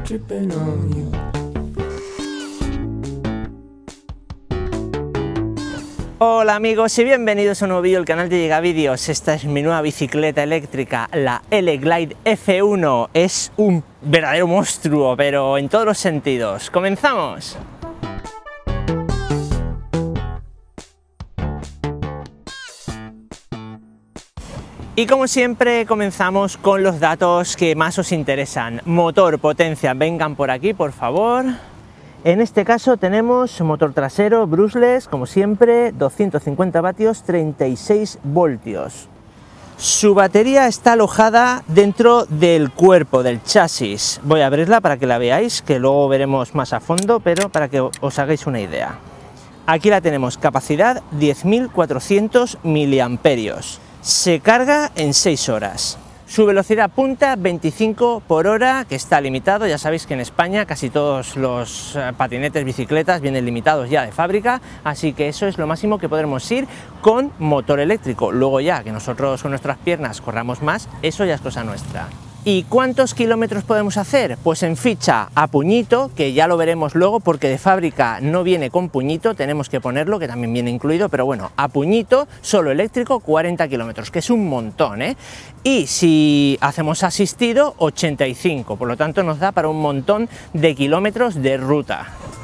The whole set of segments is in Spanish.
dripping on you. Hola amigos y bienvenidos a un nuevo vídeo del canal de Llegavídeos. Esta es mi nueva bicicleta eléctrica, la L-Glide F1. Es un verdadero monstruo, pero en todos los sentidos. ¡Comenzamos! Y como siempre comenzamos con los datos que más os interesan. Motor, potencia, vengan por aquí por favor. En este caso tenemos motor trasero brushless, como siempre, 250 vatios, 36 voltios. Su batería está alojada dentro del cuerpo, del chasis. Voy a abrirla para que la veáis, que luego veremos más a fondo, pero para que os hagáis una idea. Aquí la tenemos, capacidad 10.400 miliamperios. Se carga en 6 horas. Su velocidad punta 25 por hora, que está limitado. Ya sabéis que en España casi todos los patinetes, bicicletas vienen limitados ya de fábrica, así que eso es lo máximo que podremos ir con motor eléctrico. Luego ya que nosotros con nuestras piernas corramos más, eso ya es cosa nuestra. ¿Y cuántos kilómetros podemos hacer? Pues en ficha a puñito, que ya lo veremos luego porque de fábrica no viene con puñito, tenemos que ponerlo, que también viene incluido, pero bueno, a puñito, solo eléctrico, 40 kilómetros, que es un montón, ¿eh? Y si hacemos asistido, 85, por lo tanto nos da para un montón de kilómetros de ruta.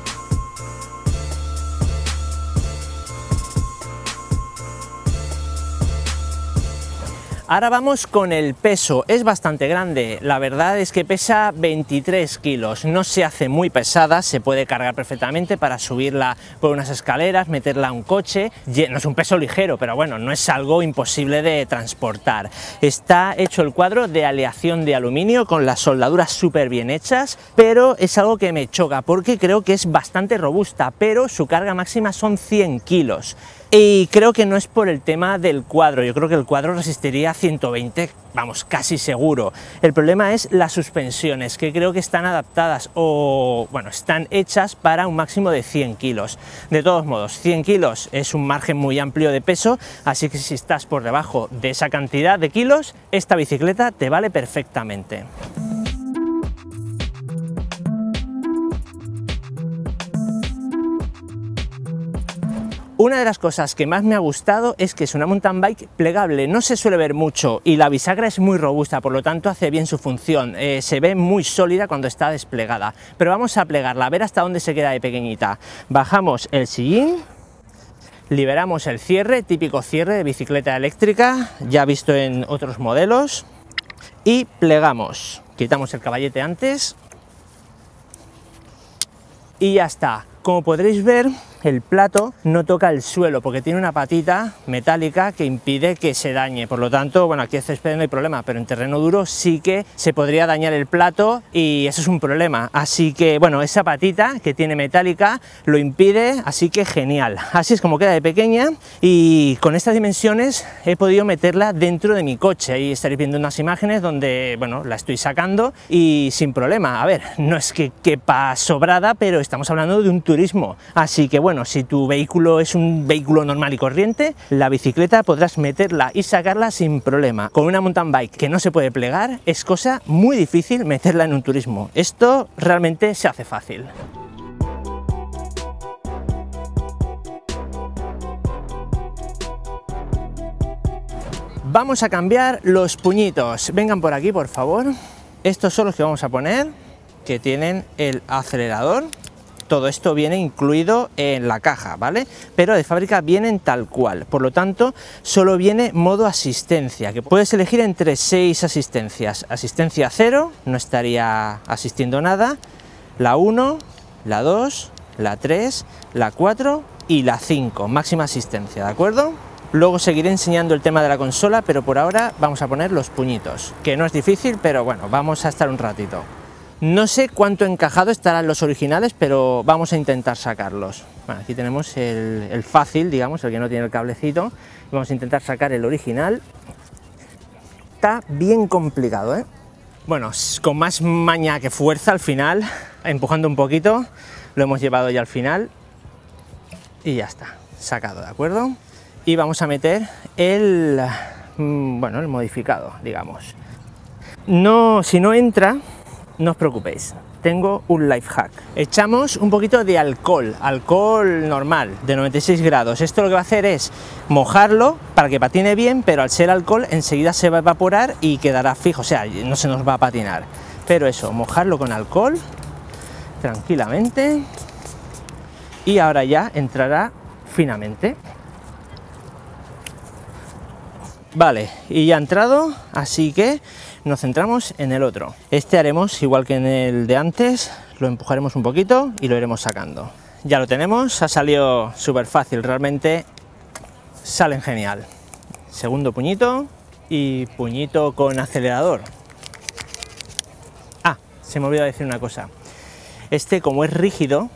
Ahora vamos con el peso, es bastante grande, la verdad es que pesa 23 kilos, no se hace muy pesada, se puede cargar perfectamente para subirla por unas escaleras, meterla a un coche, no es un peso ligero, pero bueno, no es algo imposible de transportar. Está hecho el cuadro de aleación de aluminio con las soldaduras súper bien hechas, pero es algo que me choca porque creo que es bastante robusta, pero su carga máxima son 100 kilos. Y creo que no es por el tema del cuadro, yo creo que el cuadro resistiría 120, vamos, casi seguro. El problema es las suspensiones, que creo que están adaptadas o, bueno, están hechas para un máximo de 100 kilos. De todos modos, 100 kilos es un margen muy amplio de peso, así que si estás por debajo de esa cantidad de kilos, esta bicicleta te vale perfectamente. Una de las cosas que más me ha gustado es que es una mountain bike plegable, no se suele ver mucho y la bisagra es muy robusta, por lo tanto hace bien su función, se ve muy sólida cuando está desplegada. Pero vamos a plegarla, a ver hasta dónde se queda de pequeñita. Bajamos el sillín, liberamos el cierre, típico cierre de bicicleta eléctrica, ya visto en otros modelos, y plegamos. Quitamos el caballete antes y ya está. Como podréis ver, el plato no toca el suelo porque tiene una patita metálica que impide que se dañe, por lo tanto, bueno, aquí en césped no hay problema, pero en terreno duro sí que se podría dañar el plato y eso es un problema, así que bueno, esa patita que tiene metálica lo impide, así que genial. Así es como queda de pequeña y con estas dimensiones he podido meterla dentro de mi coche, ahí estaréis viendo unas imágenes donde, bueno, la estoy sacando y sin problema. A ver, no es que quepa sobrada, pero estamos hablando de un turismo, así que bueno, si tu vehículo es un vehículo normal y corriente, la bicicleta podrás meterla y sacarla sin problema. Con una mountain bike que no se puede plegar, es cosa muy difícil meterla en un turismo. Esto realmente se hace fácil. Vamos a cambiar los puñitos. Vengan por aquí, por favor. Estos son los que vamos a poner, que tienen el acelerador. Todo esto viene incluido en la caja, ¿vale? Pero de fábrica vienen tal cual, por lo tanto solo viene modo asistencia, que puedes elegir entre 6 asistencias. Asistencia 0, no estaría asistiendo nada, la 1, la 2, la 3, la 4 y la 5, máxima asistencia, ¿de acuerdo? Luego seguiré enseñando el tema de la consola, pero por ahora vamos a poner los puñitos, que no es difícil, pero bueno, vamos a estar un ratito. No sé cuánto encajado estarán los originales, pero vamos a intentar sacarlos. Bueno, aquí tenemos el fácil, digamos, el que no tiene el cablecito. Vamos a intentar sacar el original. Está bien complicado, ¿eh? Bueno, con más maña que fuerza al final, empujando un poquito, lo hemos llevado ya al final. Y ya está, sacado, ¿de acuerdo? Y vamos a meter el modificado, digamos. No, si no entra, no os preocupéis, tengo un life hack. Echamos un poquito de alcohol normal, de 96 grados. Esto lo que va a hacer es mojarlo para que patine bien, pero al ser alcohol enseguida se va a evaporar y quedará fijo, o sea, no se nos va a patinar. Pero eso, mojarlo con alcohol, tranquilamente, y ahora ya entrará finamente. Vale, y ya ha entrado, así que nos centramos en el otro. Este haremos igual que en el de antes, lo empujaremos un poquito y lo iremos sacando. Ya lo tenemos, ha salido súper fácil, realmente salen genial. Segundo puñito y puñito con acelerador. Ah, se me olvidó decir una cosa. Este, como es rígido,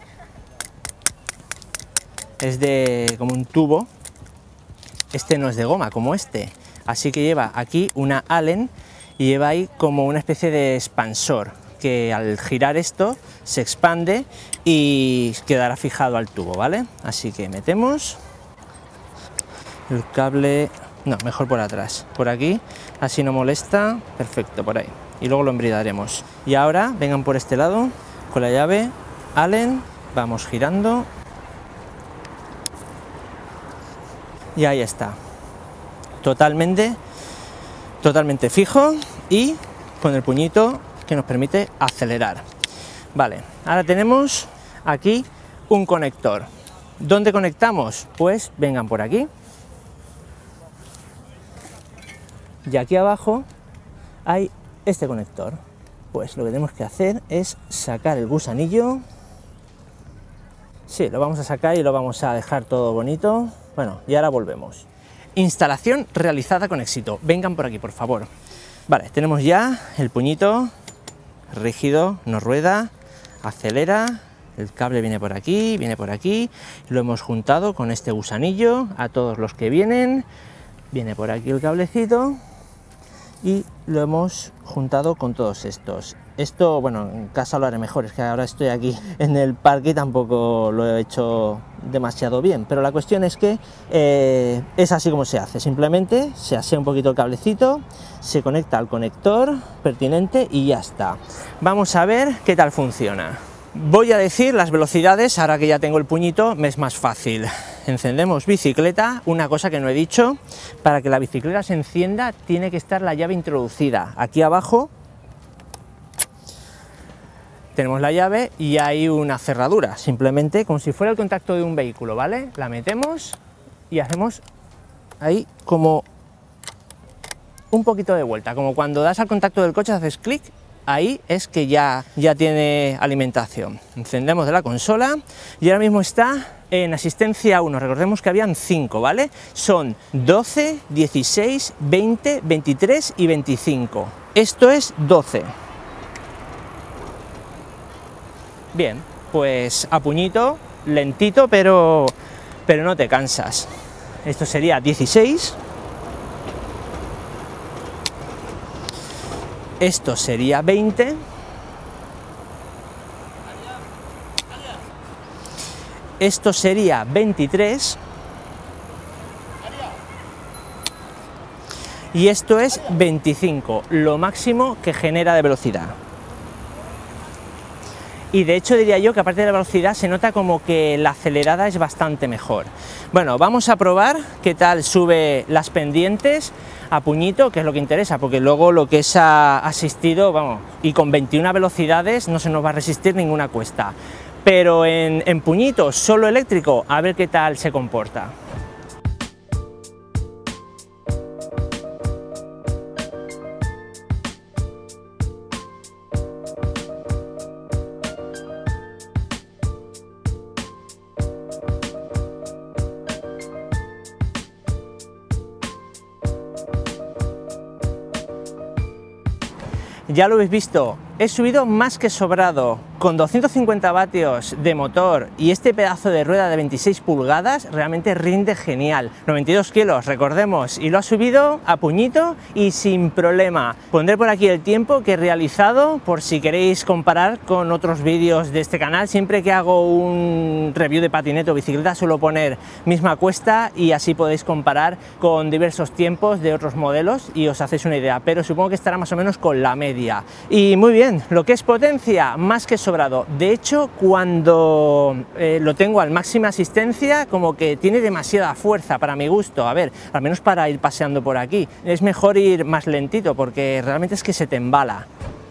es de como un tubo. Este no es de goma como este, así que lleva aquí una Allen y lleva ahí como una especie de expansor que al girar esto se expande y quedará fijado al tubo, ¿vale? Así que metemos el cable, no, mejor por atrás, por aquí, así no molesta, perfecto, por ahí, y luego lo embridaremos. Y ahora vengan por este lado con la llave Allen, vamos girando. Y ahí está, totalmente fijo y con el puñito que nos permite acelerar. Vale, ahora tenemos aquí un conector. ¿Dónde conectamos? Pues vengan por aquí. Y aquí abajo hay este conector. Pues lo que tenemos que hacer es sacar el gusanillo. Sí, lo vamos a sacar y lo vamos a dejar todo bonito. Bueno, y ahora volvemos. Instalación realizada con éxito. Vengan por aquí, por favor. Vale, tenemos ya el puñito rígido, nos rueda, acelera, el cable viene por aquí, lo hemos juntado con este gusanillo a todos los que vienen, viene por aquí el cablecito y lo hemos juntado con todos estos. Esto, bueno, en casa lo haré mejor, es que ahora estoy aquí en el parque y tampoco lo he hecho demasiado bien, pero la cuestión es que es así como se hace, simplemente se asea un poquito el cablecito, se conecta al conector pertinente y ya está. Vamos a ver qué tal funciona. Voy a decir las velocidades, ahora que ya tengo el puñito me es más fácil. Encendemos bicicleta, una cosa que no he dicho, para que la bicicleta se encienda tiene que estar la llave introducida. Aquí abajo tenemos la llave y hay una cerradura, simplemente como si fuera el contacto de un vehículo, ¿vale? La metemos y hacemos ahí como un poquito de vuelta, como cuando das al contacto del coche, haces clic, ahí es que ya tiene alimentación. Encendemos de la consola y ahora mismo está en asistencia 1, recordemos que habían 5, ¿vale? Son 12, 16, 20, 23 y 25. Esto es 12. Bien, pues a puñito, lentito, pero no te cansas. Esto sería 16. Esto sería 20. Esto sería 23. Y esto es 25, lo máximo que genera de velocidad. Y de hecho diría yo que aparte de la velocidad se nota como que la acelerada es bastante mejor. Bueno, vamos a probar qué tal sube las pendientes a puñito, que es lo que interesa, porque luego lo que es asistido, vamos, y con 21 velocidades no se nos va a resistir ninguna cuesta. Pero en puñito solo eléctrico, a ver qué tal se comporta. Ya lo habéis visto, he subido más que sobrado, con 250 vatios de motor y este pedazo de rueda de 26 pulgadas, realmente rinde genial. 92 kilos, recordemos, y lo ha subido a puñito y sin problema. Pondré por aquí el tiempo que he realizado, por si queréis comparar con otros vídeos de este canal. Siempre que hago un review de patinete o bicicleta suelo poner misma cuesta y así podéis comparar con diversos tiempos de otros modelos y os hacéis una idea, pero supongo que estará más o menos con la media. Y muy bien. bien, lo que es potencia, más que sobrado. De hecho, cuando lo tengo al máxima asistencia, como que tiene demasiada fuerza para mi gusto. A ver, al menos para ir paseando por aquí. Es mejor ir más lentito porque realmente es que se te embala.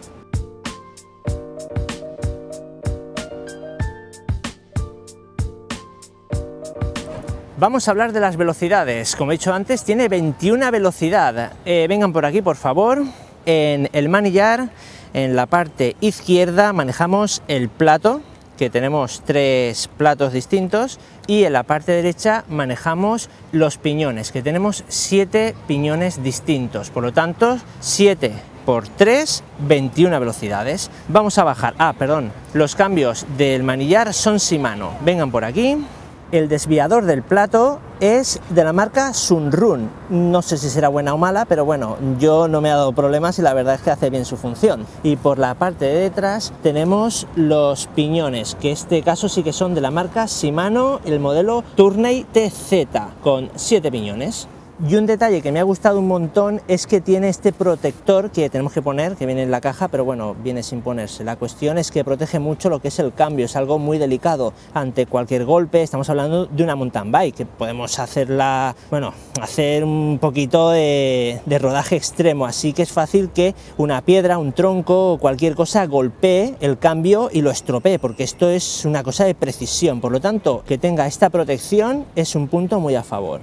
Vamos a hablar de las velocidades. Como he dicho antes, tiene 21 velocidad. Vengan por aquí, por favor. En el manillar, en la parte izquierda, manejamos el plato, que tenemos 3 platos distintos, y en la parte derecha manejamos los piñones, que tenemos 7 piñones distintos. Por lo tanto, 7 por 3, 21 velocidades. Vamos a bajar. Los cambios del manillar son Shimano. Vengan por aquí. El desviador del plato es de la marca Sunrun. No sé si será buena o mala, pero bueno, yo no me ha dado problemas y la verdad es que hace bien su función. Y por la parte de detrás tenemos los piñones, que en este caso sí que son de la marca Shimano, el modelo Tourney TZ, con 7 piñones. Y un detalle que me ha gustado un montón es que tiene este protector que tenemos que poner, que viene en la caja, pero bueno, viene sin ponerse. La cuestión es que protege mucho lo que es el cambio, es algo muy delicado ante cualquier golpe. Estamos hablando de una mountain bike, que podemos hacerla, bueno, hacer un poquito de rodaje extremo, así que es fácil que una piedra, un tronco o cualquier cosa golpee el cambio y lo estropee, porque esto es una cosa de precisión. Por lo tanto, que tenga esta protección es un punto muy a favor.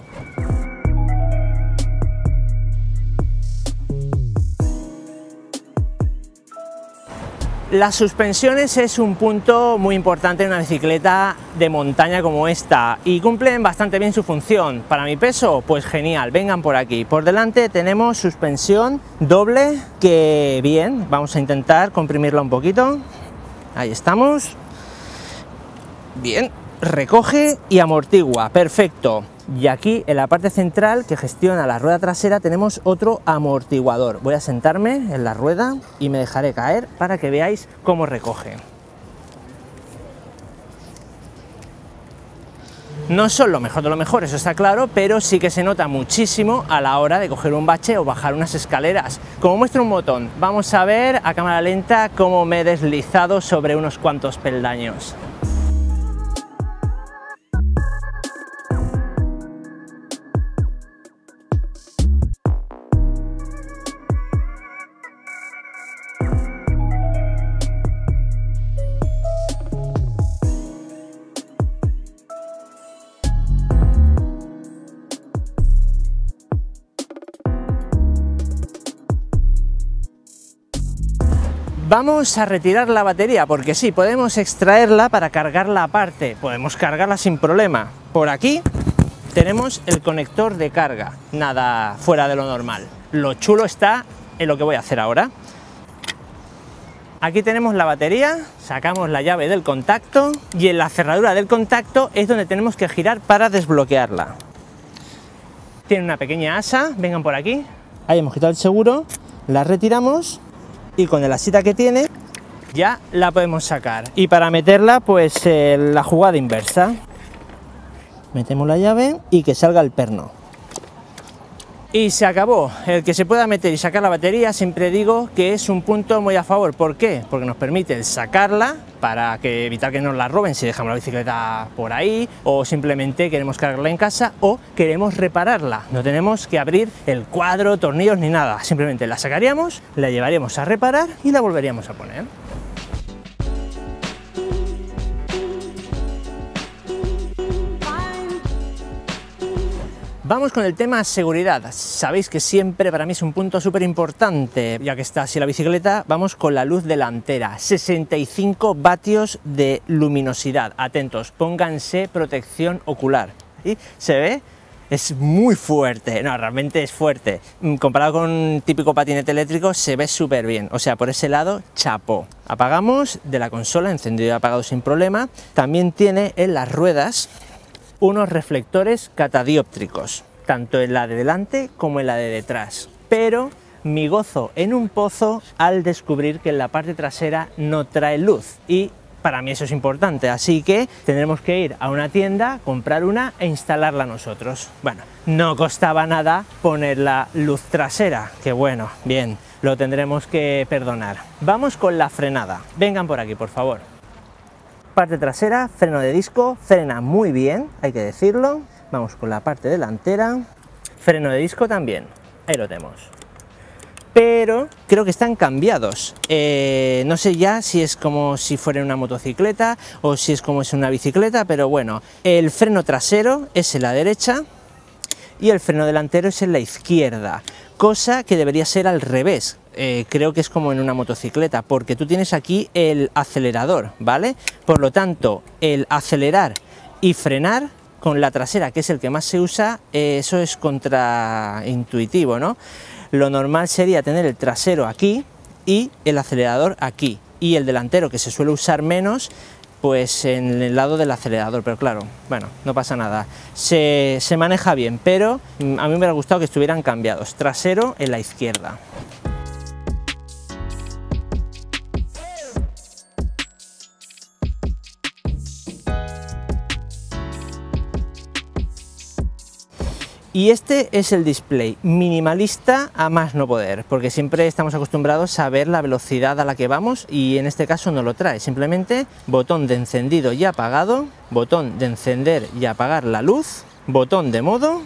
Las suspensiones es un punto muy importante en una bicicleta de montaña como esta y cumplen bastante bien su función. Para mi peso, pues genial, vengan por aquí. Por delante tenemos suspensión doble, que bien, vamos a intentar comprimirla un poquito. Ahí estamos. Bien, recoge y amortigua, perfecto. Y aquí en la parte central que gestiona la rueda trasera tenemos otro amortiguador. Voy a sentarme en la rueda y me dejaré caer para que veáis cómo recoge. No son lo mejor de lo mejor, eso está claro, pero sí que se nota muchísimo a la hora de coger un bache o bajar unas escaleras. Como muestro un botón, vamos a ver a cámara lenta cómo me he deslizado sobre unos cuantos peldaños. Vamos a retirar la batería porque sí, podemos extraerla para cargarla aparte, podemos cargarla sin problema. Por aquí tenemos el conector de carga, nada fuera de lo normal. Lo chulo está en lo que voy a hacer ahora. Aquí tenemos la batería, sacamos la llave del contacto y en la cerradura del contacto es donde tenemos que girar para desbloquearla. Tiene una pequeña asa, vengan por aquí. Ahí hemos quitado el seguro, la retiramos. Y con el asita que tiene ya la podemos sacar. Y para meterla, pues la jugada inversa. Metemos la llave y que salga el perno. Y se acabó. El que se pueda meter y sacar la batería, siempre digo que es un punto muy a favor. ¿Por qué? Porque nos permite sacarla para evitar que nos la roben si dejamos la bicicleta por ahí, o simplemente queremos cargarla en casa o queremos repararla. No tenemos que abrir el cuadro, tornillos ni nada. Simplemente la sacaríamos, la llevaríamos a reparar y la volveríamos a poner. Vamos con el tema seguridad. Sabéis que siempre para mí es un punto súper importante, ya que está así la bicicleta. Vamos con la luz delantera, 65 vatios de luminosidad. Atentos, pónganse protección ocular. ¿Y se ve? Es muy fuerte, no, realmente es fuerte. Comparado con un típico patinete eléctrico se ve súper bien, o sea, por ese lado, chapó. Apagamos de la consola, encendido y apagado sin problema. También tiene en las ruedas unos reflectores catadióptricos, tanto en la de delante como en la de detrás. Pero mi gozo en un pozo al descubrir que en la parte trasera no trae luz y para mí eso es importante, así que tendremos que ir a una tienda, comprar una e instalarla nosotros. Bueno, no costaba nada poner la luz trasera, que bueno, bien, lo tendremos que perdonar. Vamos con la frenada, vengan por aquí por favor. Parte trasera, freno de disco, frena muy bien, hay que decirlo. Vamos con la parte delantera, freno de disco también, ahí lo tenemos. Pero creo que están cambiados, no sé ya si es como si fuera una motocicleta o si es como si es una bicicleta, pero bueno, el freno trasero es en la derecha y el freno delantero es en la izquierda, cosa que debería ser al revés. Creo que es como en una motocicleta, porque tú tienes aquí el acelerador, ¿vale? Por lo tanto, el acelerar y frenar con la trasera, que es el que más se usa, eso es contraintuitivo, ¿no? Lo normal sería tener el trasero aquí y el acelerador aquí, y el delantero, que se suele usar menos, pues en el lado del acelerador, pero claro, bueno, no pasa nada, se maneja bien, pero a mí me hubiera gustado que estuvieran cambiados, trasero en la izquierda. Y este es el display, minimalista a más no poder, porque siempre estamos acostumbrados a ver la velocidad a la que vamos y en este caso no lo trae, simplemente botón de encendido y apagado, botón de encender y apagar la luz, botón de modo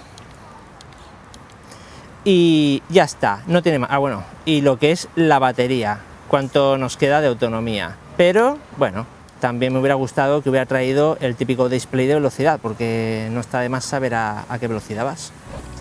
y ya está, no tiene más. Ah, bueno, y lo que es la batería, cuánto nos queda de autonomía, pero bueno, también me hubiera gustado que hubiera traído el típico display de velocidad, porque no está de más saber a qué velocidad vas.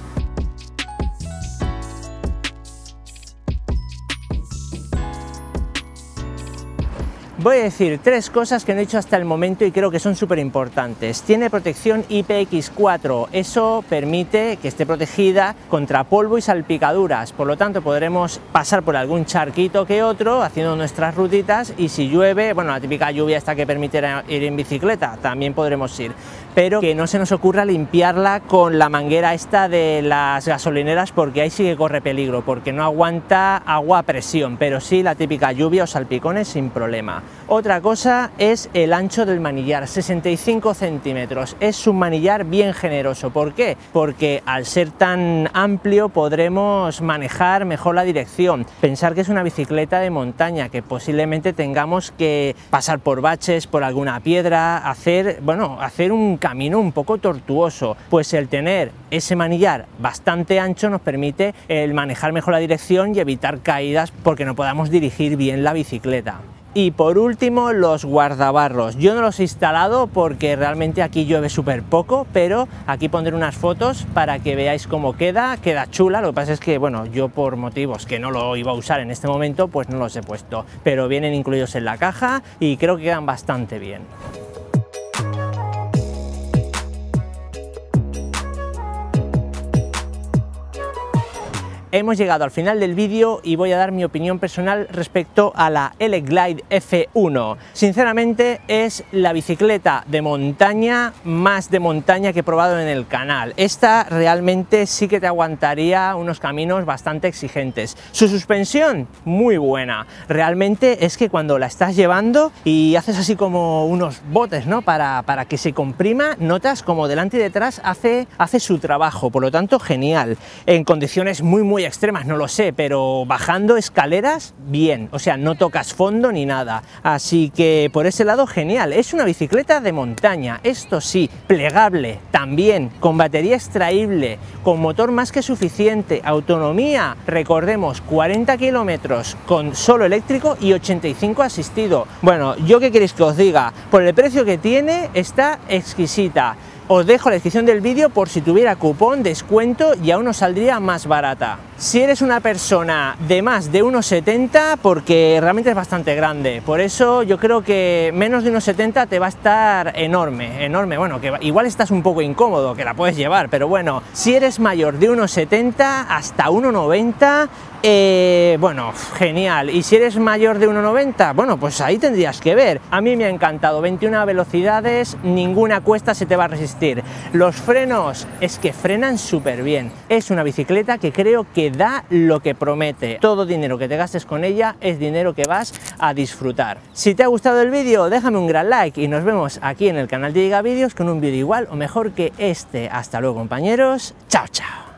Voy a decir tres cosas que no he dicho hasta el momento y creo que son súper importantes. Tiene protección IPX4, eso permite que esté protegida contra polvo y salpicaduras, por lo tanto podremos pasar por algún charquito que otro haciendo nuestras rutitas y si llueve, bueno, la típica lluvia esta que permite ir en bicicleta, también podremos ir, pero que no se nos ocurra limpiarla con la manguera esta de las gasolineras porque ahí sí que corre peligro, porque no aguanta agua a presión, pero sí la típica lluvia o salpicones sin problema. Otra cosa es el ancho del manillar, 65 centímetros, es un manillar bien generoso. ¿Por qué? Porque al ser tan amplio podremos manejar mejor la dirección. Pensar que es una bicicleta de montaña, que posiblemente tengamos que pasar por baches, por alguna piedra, hacer un camino un poco tortuoso, pues el tener ese manillar bastante ancho nos permite el manejar mejor la dirección y evitar caídas porque no podamos dirigir bien la bicicleta. Y por último, los guardabarros. Yo no los he instalado porque realmente aquí llueve súper poco, pero aquí pondré unas fotos para que veáis cómo queda chula. Lo que pasa es que, bueno, yo por motivos que no lo iba a usar en este momento, pues no los he puesto, pero vienen incluidos en la caja y creo que quedan bastante bien. Hemos llegado al final del vídeo y voy a dar mi opinión personal respecto a la L-Glide F1. Sinceramente es la bicicleta de montaña más de montaña que he probado en el canal. Esta realmente sí que te aguantaría unos caminos bastante exigentes. Su suspensión, muy buena. Realmente es que cuando la estás llevando y haces así como unos botes, ¿no? Para que se comprima, notas como delante y detrás hace su trabajo, por lo tanto genial. En condiciones muy extremas, no lo sé, pero bajando escaleras, bien, o sea, no tocas fondo ni nada, así que por ese lado genial. Es una bicicleta de montaña, esto sí, plegable, también, con batería extraíble, con motor más que suficiente, autonomía, recordemos, 40 kilómetros con solo eléctrico y 85 asistido. Bueno, ¿yo qué queréis que os diga? Por el precio que tiene, está exquisita. Os dejo la descripción del vídeo por si tuviera cupón, descuento y aún os saldría más barata. Si eres una persona de más de 1,70, porque realmente es bastante grande, por eso yo creo que menos de 1,70 te va a estar enorme, bueno, que igual estás un poco incómodo, que la puedes llevar, pero bueno, si eres mayor de 1,70 hasta 1,90, bueno, genial. Y si eres mayor de 1,90, bueno, pues ahí tendrías que ver. A mí me ha encantado, 21 velocidades, ninguna cuesta se te va a resistir. Los frenos, es que frenan súper bien. Es una bicicleta que creo que da lo que promete. Todo dinero que te gastes con ella es dinero que vas a disfrutar. Si te ha gustado el vídeo, déjame un gran like y nos vemos aquí en el canal de Gigavideos con un vídeo igual o mejor que este. Hasta luego, compañeros. Chao, chao.